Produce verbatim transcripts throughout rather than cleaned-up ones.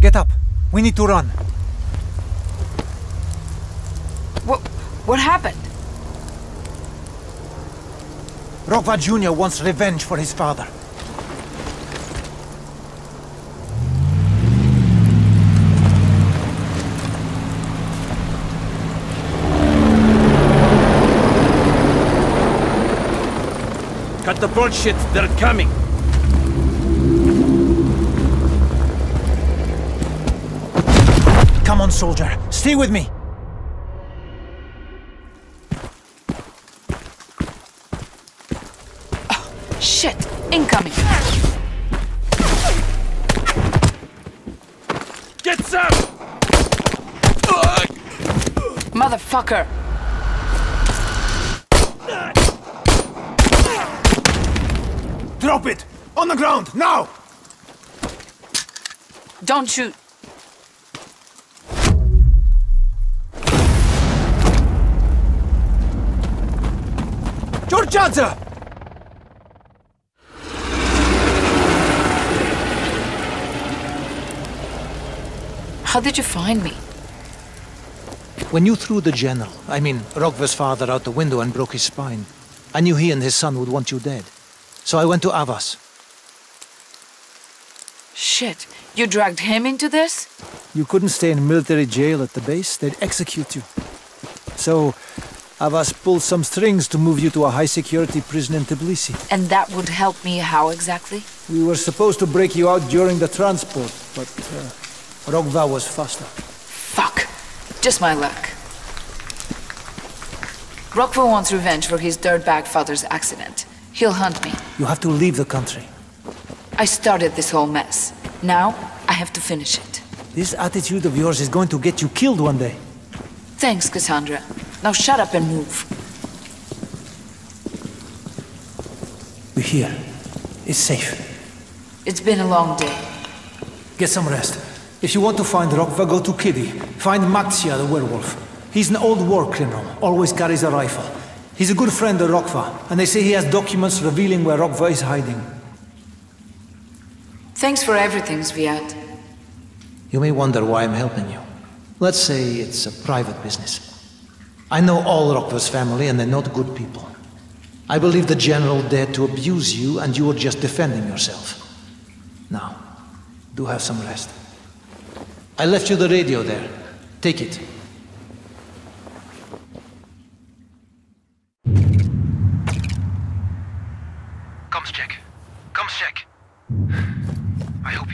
Get up. We need to run. What... what happened? Rokva Junior wants revenge for his father. Cut the bullshit, they're coming! Come on, soldier. Stay with me. Oh, shit! Incoming! Get some! Motherfucker! Drop it! On the ground, now! Don't shoot! Georgiadze! How did you find me? When you threw the general, I mean Rokva's father, out the window and broke his spine, I knew he and his son would want you dead. So I went to Avas. Shit, you dragged him into this? You couldn't stay in military jail at the base, they'd execute you. So, Avas pulled some strings to move you to a high-security prison in Tbilisi. And that would help me how exactly? We were supposed to break you out during the transport, but uh, Rokva was faster. Fuck. Just my luck. Rokva wants revenge for his dirtbag father's accident. He'll hunt me. You have to leave the country. I started this whole mess. Now, I have to finish it. This attitude of yours is going to get you killed one day. Thanks, Cassandra. Now shut up and move. We're here. It's safe. It's been a long day. Get some rest. If you want to find Rokva, go to Kiddy. Find Maxia, the werewolf. He's an old war criminal, always carries a rifle. He's a good friend of Rokva, and they say he has documents revealing where Rokva is hiding. Thanks for everything, Zviad. You may wonder why I'm helping you. Let's say it's a private business. I know all Rokva's family, and they're not good people. I believe the general dared to abuse you, and you were just defending yourself. Now, do have some rest. I left you the radio there. Take it. Comms check. Comms check. I hope you...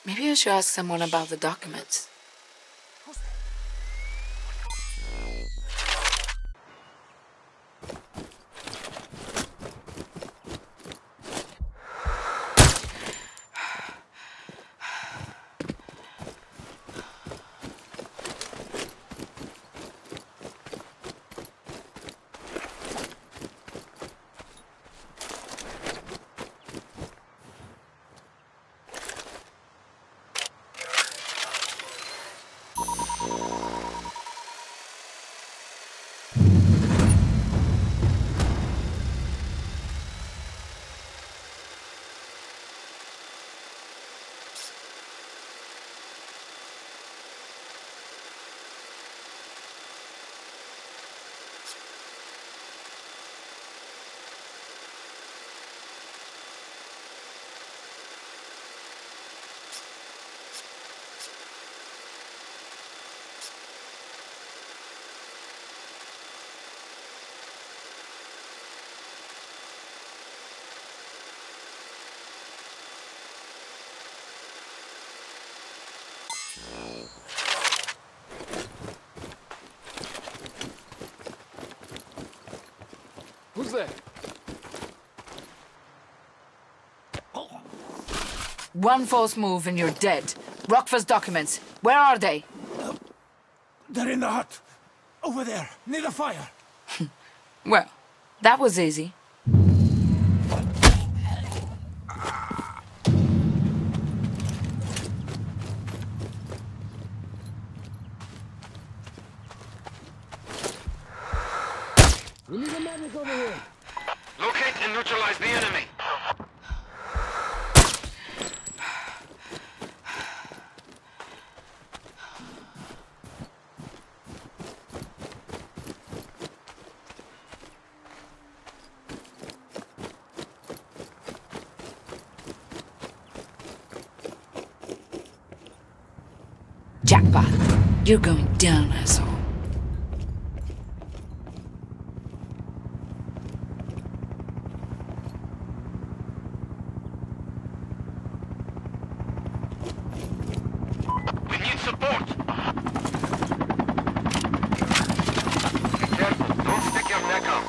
Maybe I should ask someone about the documents. Who's there? One false move and you're dead. Rockford's documents. Where are they? Uh, they're in the hut. Over there, near the fire. Well, that was easy. We need a medic over here. Locate and neutralize the enemy. Jackpot. You're going down, asshole. We need support. Be careful. Don't stick your neck out.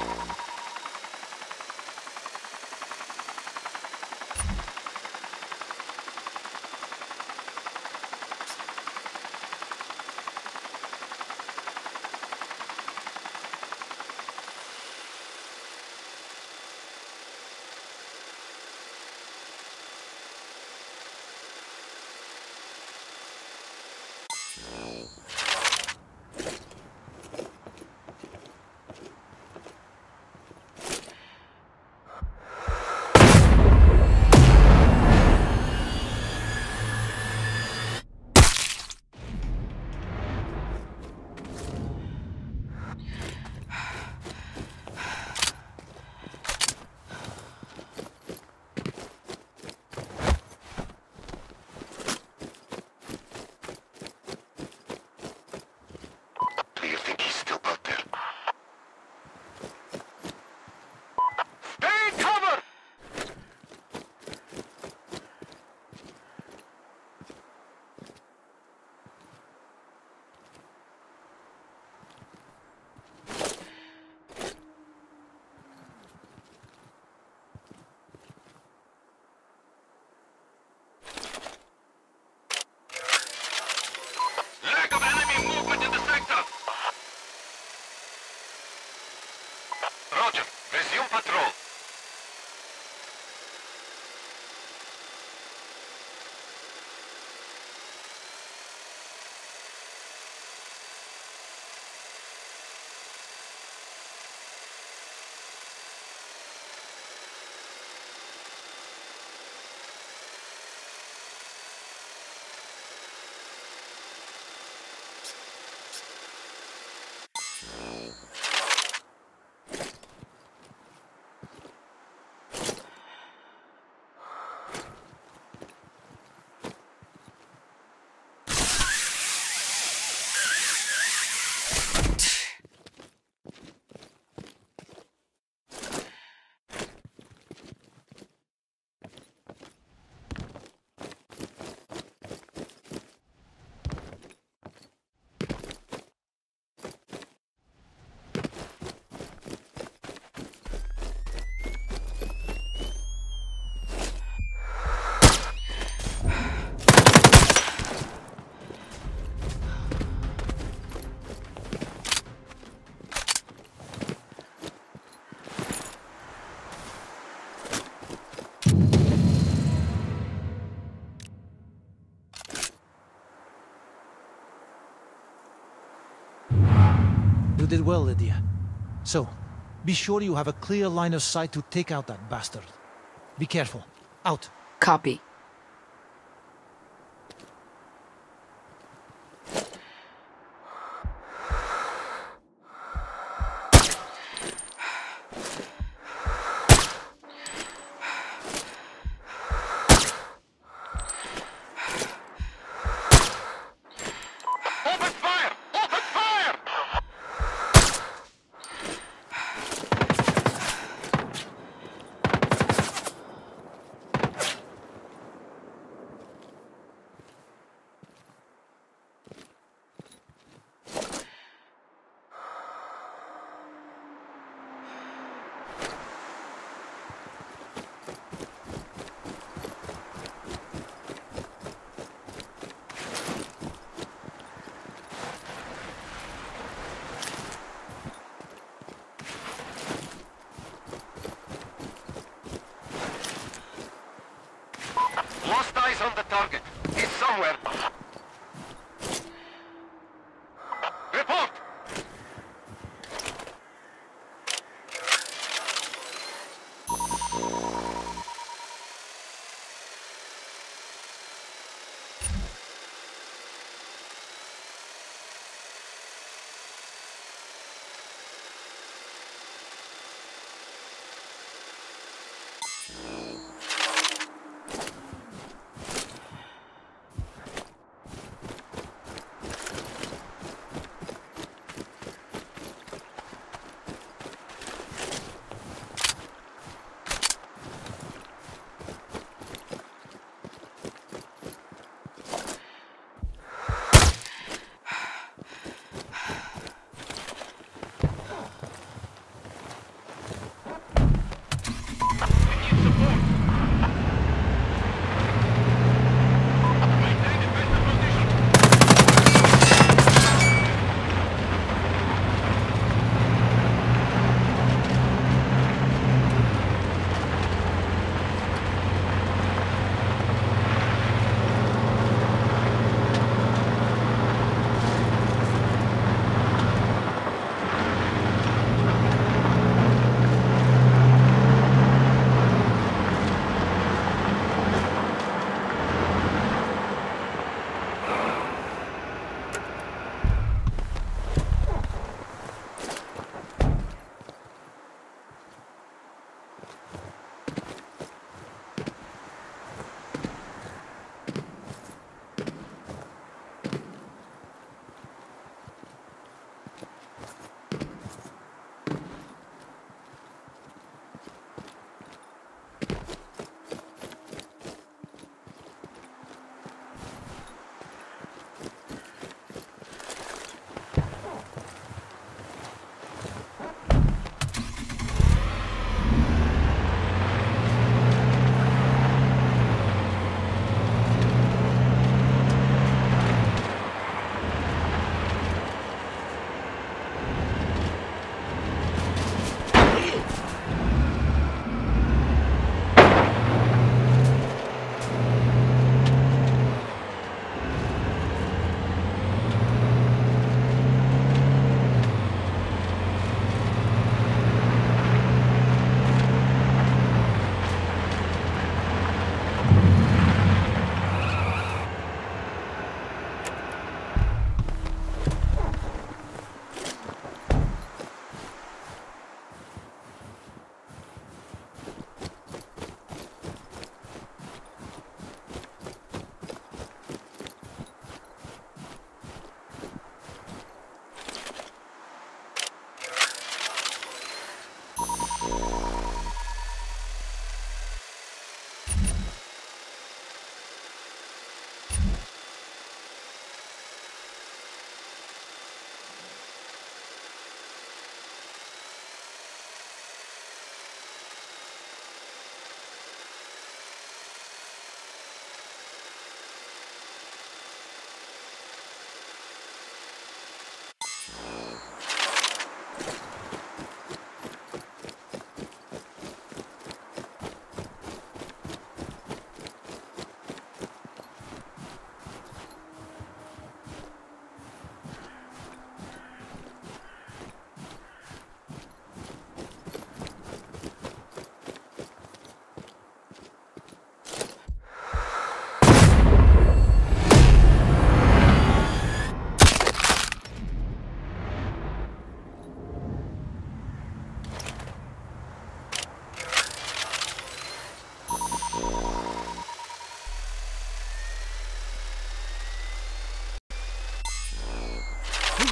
You did well, Lydia. So, be sure you have a clear line of sight to take out that bastard. Be careful. Out. Copy. Open fire! Open fire! Lost eyes on the target. He's somewhere. Report!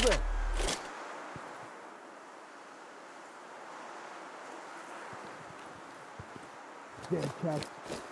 there? Dead cat.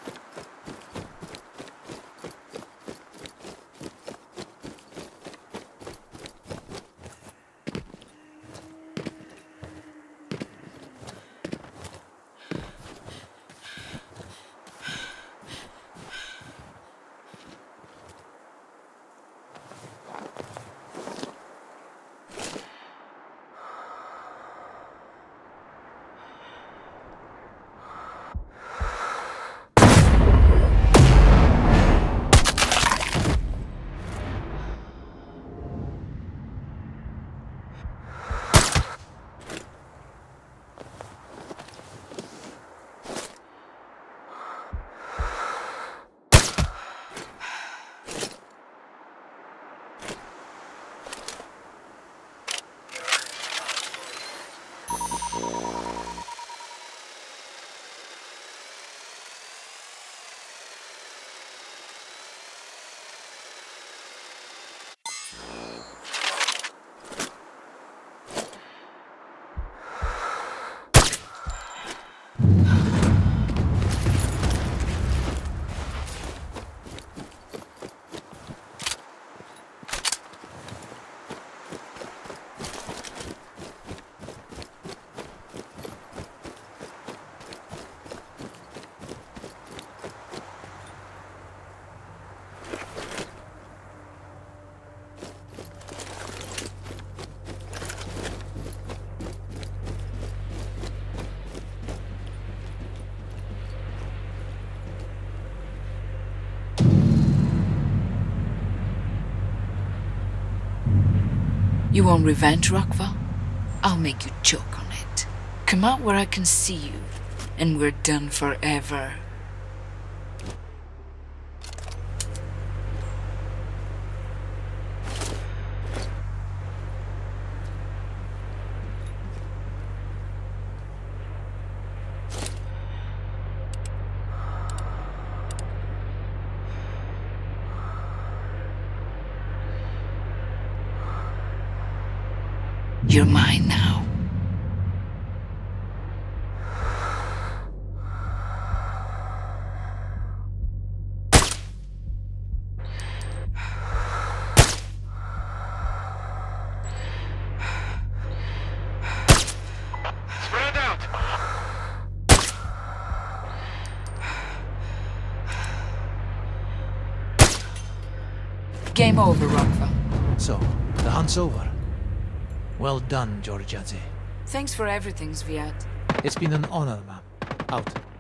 You want revenge, Rockwell? I'll make you choke on it. Come out where I can see you, and we're done forever. You're mine now. Spread out! Game over, Rockwell. So, the hunt's over. Well done, Georgiadze. Thanks for everything, Zviad. It's been an honor, ma'am. Out.